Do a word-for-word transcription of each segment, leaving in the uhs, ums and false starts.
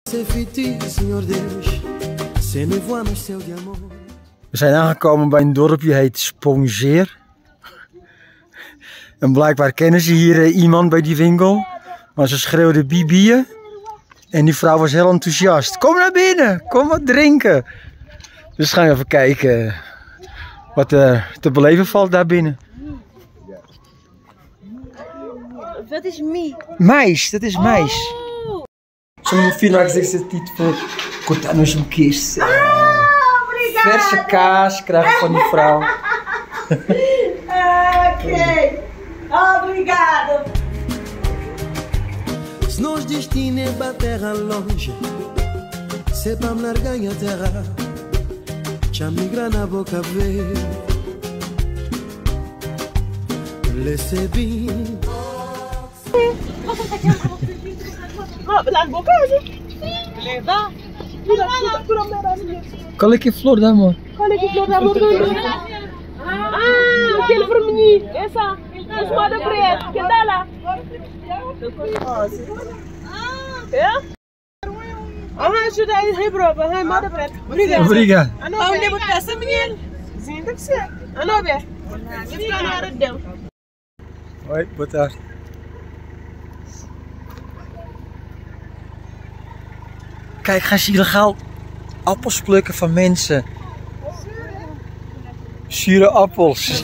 We zijn aangekomen bij een dorpje heet Spongeer. En blijkbaar kennen ze hier uh, iemand bij die winkel. Maar ze schreeuwde bibieën. En die vrouw was heel enthousiast. Kom naar binnen, kom wat drinken. Dus gaan we even kijken wat er te beleven valt daar binnen. Wat is Mie? Mais, dat is mais. Sommige films zeggen tipo cortar-nos um queijo. Verse kaas krijg ik van die vrouw. Oké, obrigado. Se nos destino é pra terra longe, se pra me largar em terra, já migra na boca ver. Laissez bien. Laat boca hoje. Levar. Qual é que é flor de amor? Qual é que é flor de amor? Ah, aquele vermelhinho. Essa. Essa moda preta. Que dá lá? É? Ah, ajuda aí, rebroba. Ah, moda preta. Obrigada. Obrigado. Ah, onde botar essa menina? Sim, tem que ser. Ah, não, Bé. Você fica na hora de Deus. Oi, boa tarde. Kijk, gaan ze illegaal appels plukken van mensen. Zure appels.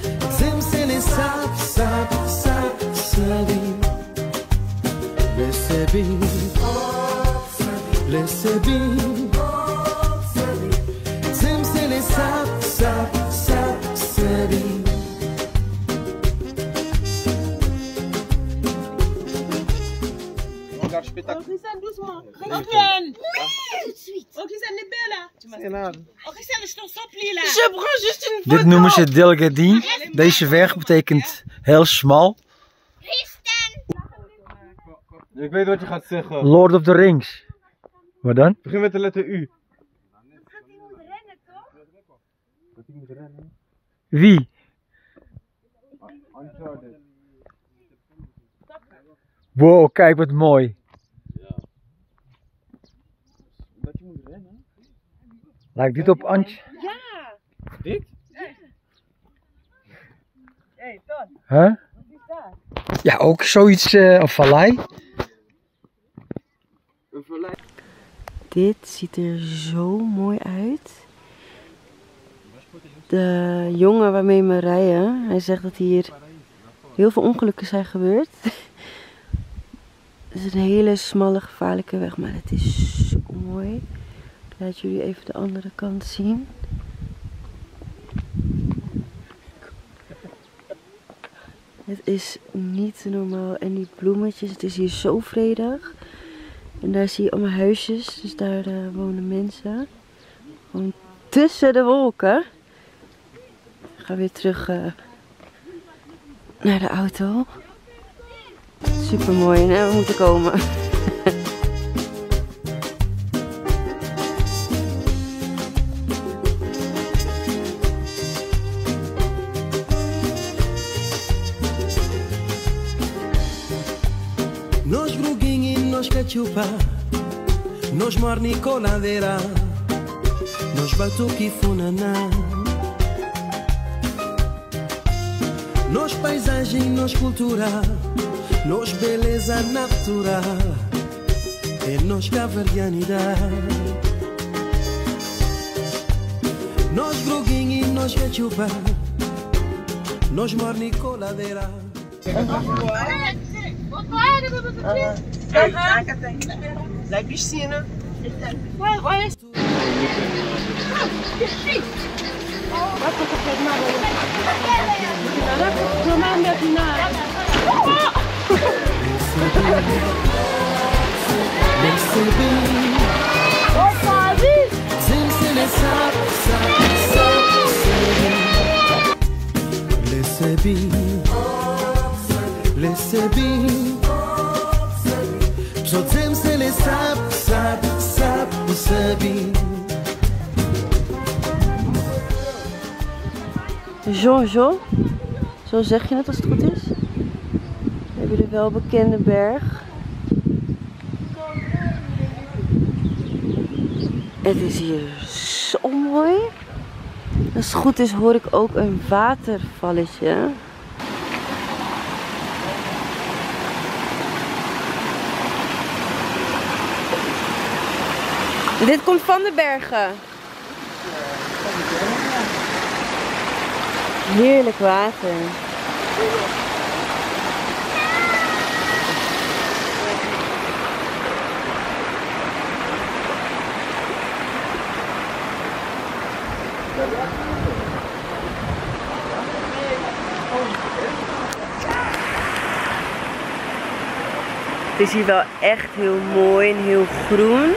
Dit noemen ze Delgadin. Deze weg betekent heel smal. Ik weet wat je gaat zeggen. Lord of the Rings. Wat dan? Begin met de letter U. Dat hij moet rennen, toch? Dat hij moet rennen? Wie? Wow, kijk wat mooi. Dat je moet rennen? Lijkt dit op Antje? Ja. Dit? Hé, Ton. Huh? Wat is dat? Ja, ook zoiets, uh, een vallei. Een vallei. Dit ziet er zo mooi uit. De jongen waarmee we rijden, hij zegt dat hier heel veel ongelukken zijn gebeurd. Het is een hele smalle, gevaarlijke weg, maar het is zo mooi. Ik laat jullie even de andere kant zien. Het is niet normaal. En die bloemetjes, het is hier zo vredig. En daar zie je allemaal huisjes, dus daar uh, wonen mensen. Gewoon tussen de wolken. Ik ga weer terug uh, naar de auto. Super mooi, hè? We moeten komen. Nós gruguinho e nós cachupa, nós morni coladeira, nós batuque funaná. Nós paisagem, nós cultura, nós beleza natural, é nós cavalianidade. Nós gruguinho e nós cachupa, nós morni coladeira. Da piscina. Olha isso. Jojo, zo zeg je het als het goed is. We hebben de welbekende berg. Het is hier zo mooi. Als het goed is hoor ik ook een watervalletje. Dit komt van de bergen. Heerlijk water. Het is hier wel echt heel mooi en heel groen.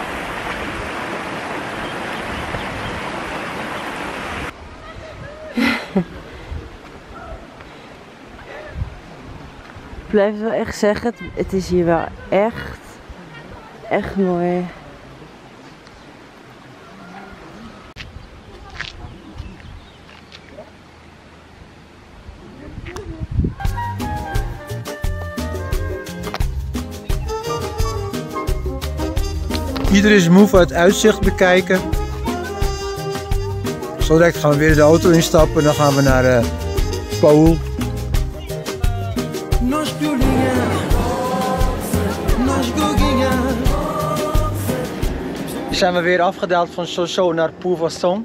Ik blijf het wel echt zeggen, het, het is hier wel echt, echt mooi. Iedereen is moe van het uitzicht bekijken. Zo direct gaan we weer de auto instappen en dan gaan we naar uh, Paul. Zijn we weer afgedaald van Soso naar Pourvoisson.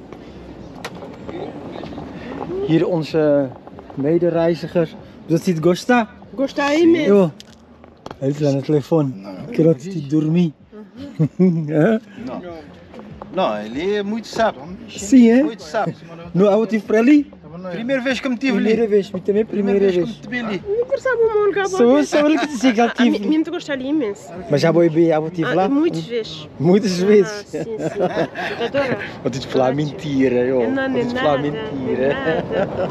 Hier onze medereiziger. Dat ziet Gosta. Gosta immens. Yo. Hij heeft aan de telefoon. Ik had die dormi. Não, não, ele é muito sábio. Sim, é? Muito sábio. No, eu tive para ali. Primeira vez que me tive Primeira ali. vez, mas também primeira Primeira vez vez. que me tive ali. Não percebo o mundo, Só, só olha que dizer que eu tive. Mesmo gostar ali imenso. Mas já vou ir, já vou tive lá. Muitas vezes. Muitas Ah, vezes. sim, sim. Eu adoro. Vou te falar mentira, joh. Não, Vou nem te falar nada. mentira. Nada.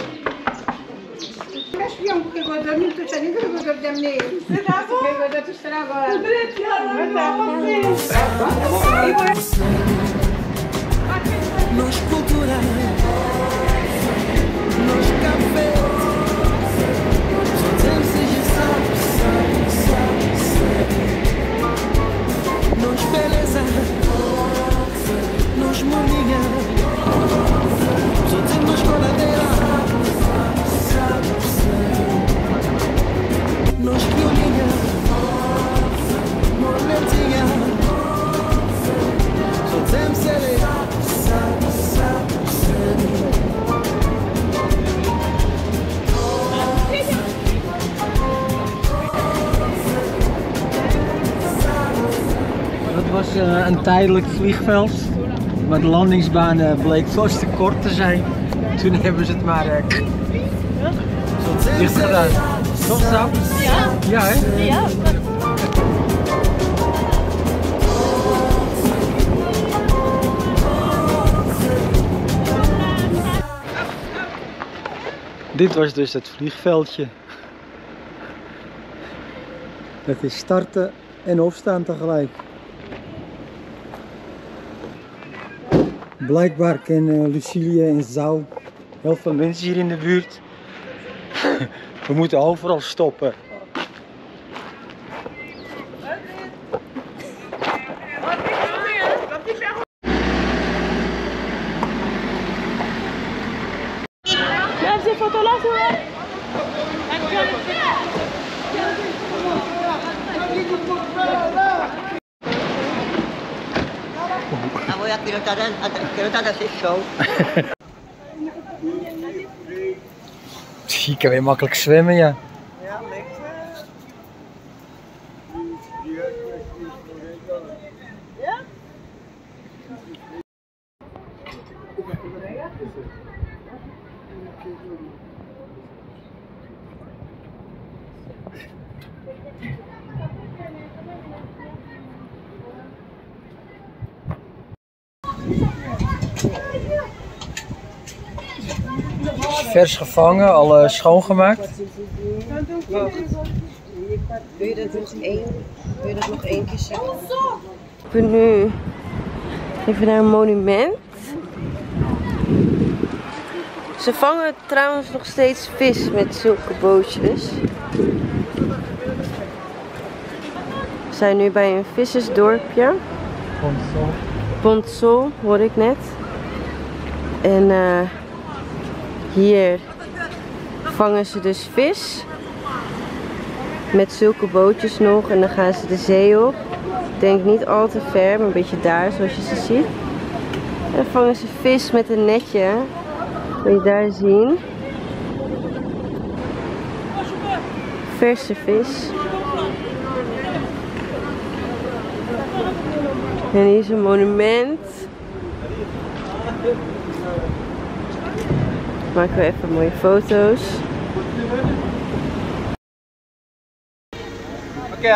Nos cultura, nos café, só temos seja sabe, sabe, sabe, sabe. Nos beleza, nos molinha, só temos coladeira, sabe, sabe. Nos violinha, moletinha, só temos ele. Dat was uh, een tijdelijk vliegveld, maar de landingsbaan uh, bleek veel te kort te zijn. Toen hebben ze het maar uh, dicht gedaan. Toch zo? Ja. Ja, hè? Ja. Dit was dus het vliegveldje. Dat is starten en opstaan tegelijk. Blijkbaar kennen Lucilie en Zou heel veel mensen hier in de buurt. We moeten overal stoppen. Ja, ze foto laten hoor. Voy a pilotar, a pilotar así show. Je kan weer makkelijk zwemmen, ja. Ja, lekker. Vers gevangen, al uh, schoongemaakt. Wil je dat nog één, wil je dat nog één keer zeggen? Ik ben nu even naar een monument. Ze vangen trouwens nog steeds vis met zulke bootjes. We zijn nu bij een vissersdorpje. Pontsol hoorde ik net. En uh, hier vangen ze dus vis. Met zulke bootjes nog. En dan gaan ze de zee op. Ik denk niet al te ver, maar een beetje daar zoals je ze ziet. En dan vangen ze vis met een netje. Wil je daar zien. Verse vis. En hier is een monument. Maken we even mooie foto's. Oké.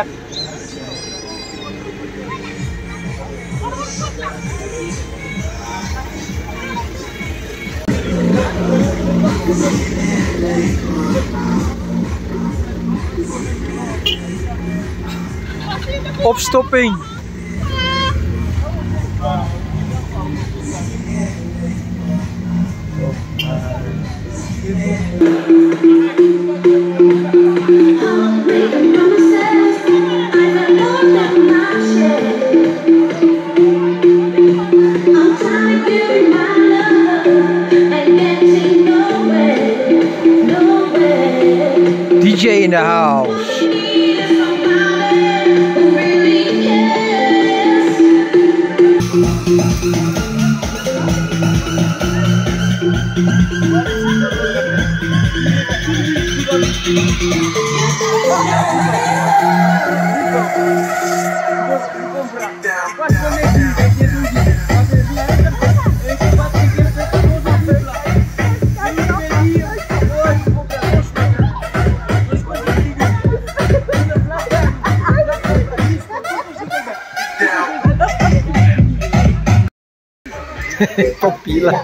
Opstopping. D J in the house. Popila.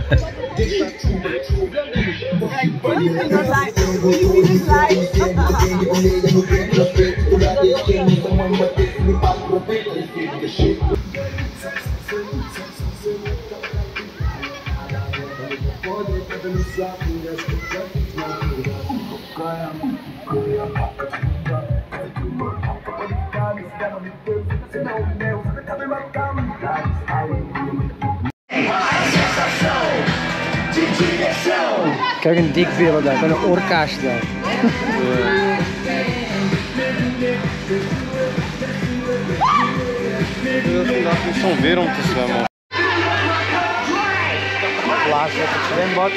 Kijk een dikbillen daar, met een orka's daar. Het is zo'n weer om te zwemmen. Plaats op het zwembad.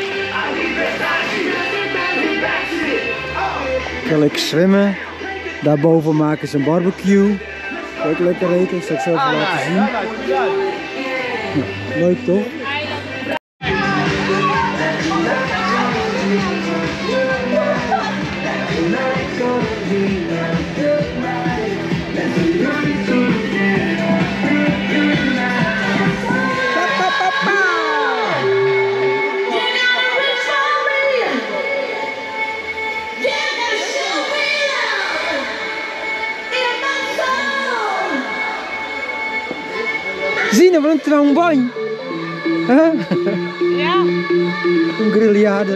Kan lekker zwemmen. Daarboven maken ze een barbecue. Ook lekker eten, dat zal ik zo even laten zien. Nou, leuk toch? Zien we een trombone? Huh? Ja. Een grigliade.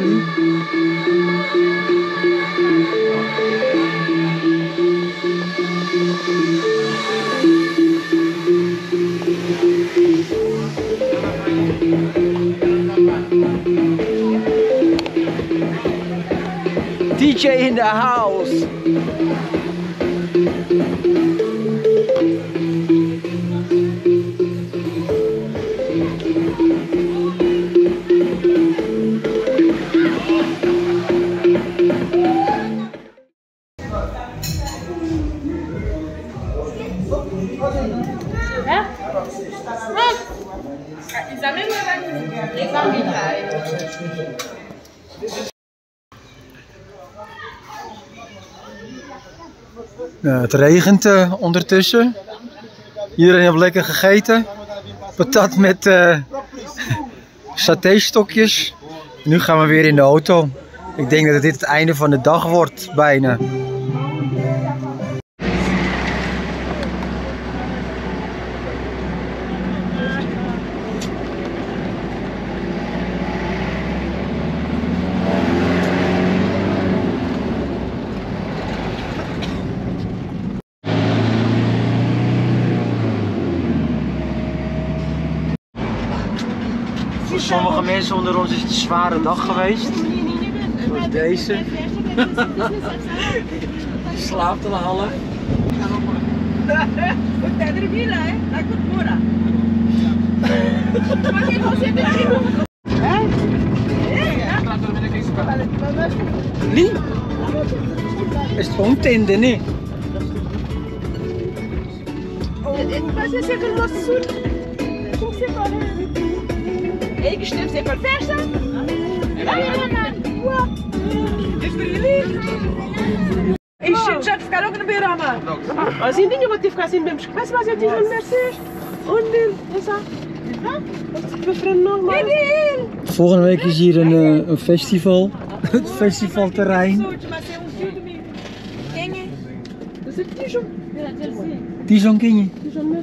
D J in the house. Nou, het regent uh, ondertussen. Iedereen heeft lekker gegeten. Patat met uh, satéstokjes. Nu gaan we weer in de auto. Ik denk dat dit het einde van de dag wordt, bijna. sommige mensen onder ons is het een zware dag geweest. Zoals deze. Die slaapt al half. Lie? Is het gewoon tende, nee? Ik stem ze voor verse. Is voor jullie? Ik zet ficar ook naar Birama. Als je dingen wat je ficar zien bent, pas maar zet je een Mercedes. Ondel, is dat? Mijn vriend nog maar. Volgende week is hier een, uh, een festival. Het festivalterrein. Dijon ken je?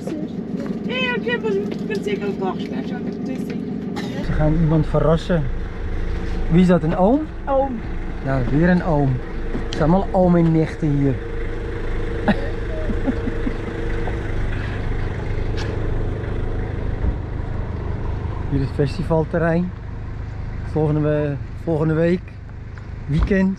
Ze gaan iemand verrassen. Wie is dat, een oom? Oom. Nou, weer een oom. Het zijn allemaal oom en nichten hier. Hier is het festivalterrein. Volgende, we, volgende week, weekend.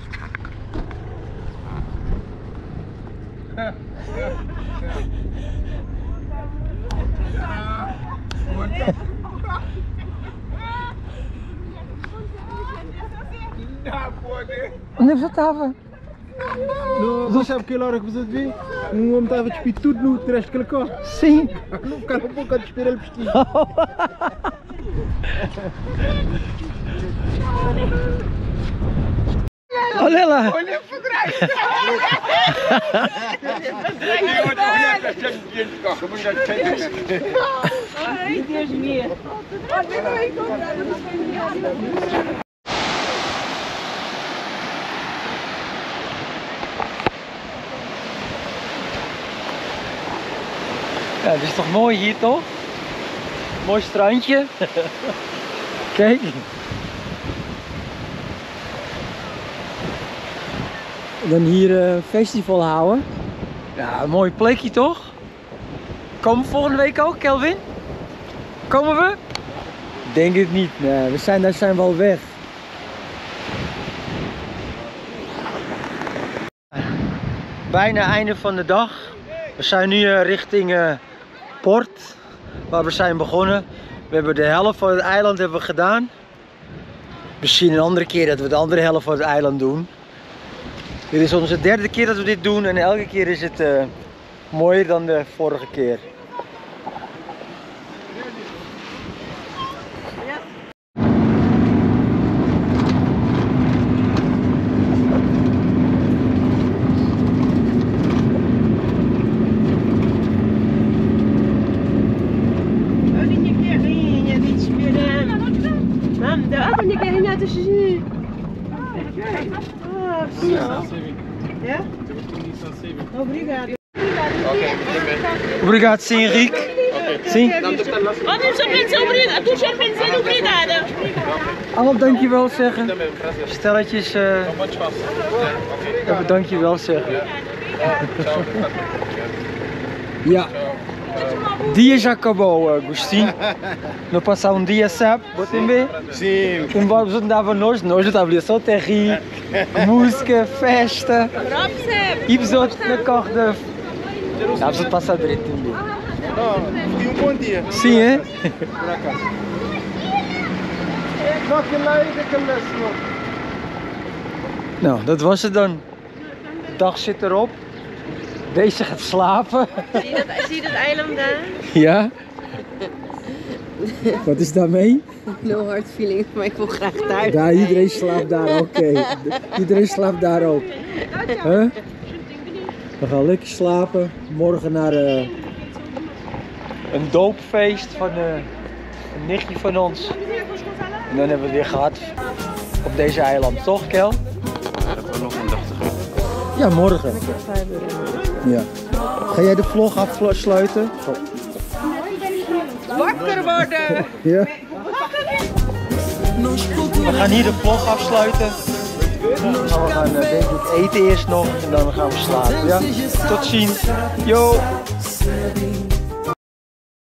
Onde é que você estava? No, você sabe que hora que você viu? Um homem estava a despir tudo no trecho que ele corre. Sim. Não ficaram um pouco a despir ele vestido. Olha lá. Olha para trás. Ai, Deus meu. Ja, het is toch mooi hier, toch? Mooi strandje. Kijk. En dan hier een uh, festival houden. Ja, een mooi plekje toch? Komen we volgende week ook, Kelvin? Komen we? Denk het niet. Nee, we zijn, daar zijn we al weg. Bijna einde van de dag. We zijn nu uh, richting uh, Port, waar we zijn begonnen. We hebben de helft van het eiland hebben we gedaan. Misschien een andere keer dat we de andere helft van het eiland doen. Dit is onze derde keer dat we dit doen en elke keer is het uh, mooier dan de vorige keer. Obrigado, sim, Henrique. Sim. Allemaal dankjewel zeggen. Stelletjes. Uh, even dankjewel zeggen. Ja. Dia já acabou, Agostinho. Não passar um dia, sabe? Botem bem? Sim. Embora você andava nós, nós estava ali só terri, música, festa. E os outros na corda. Dá para passar direito também. Não, foi um bom dia. Sim, é? Por acaso. Não, aquele lá é daquele senhor. Nou, dat was het dan. De dag zit erop. Deze gaat slapen. Zie je dat, zie je dat eiland daar? Ja. Wat is daarmee? No hard feelings, maar ik wil graag thuis. Daar, iedereen slaapt daar, oké. Okay. Iedereen slaapt daar ook. Huh? We gaan lekker slapen. Morgen naar uh, een doopfeest van uh, een nichtje van ons. En dan hebben we het weer gehad op deze eiland, toch Kel? Ja, dat was nog een dag terug. Ja, morgen. Ja. Ga jij de vlog afsluiten? Oh. Wakker worden! Ja. We gaan hier de vlog afsluiten. Dan gaan we gaan, uh, denk ik eten eerst nog en dan gaan we slapen. Ja? Tot ziens. Yo!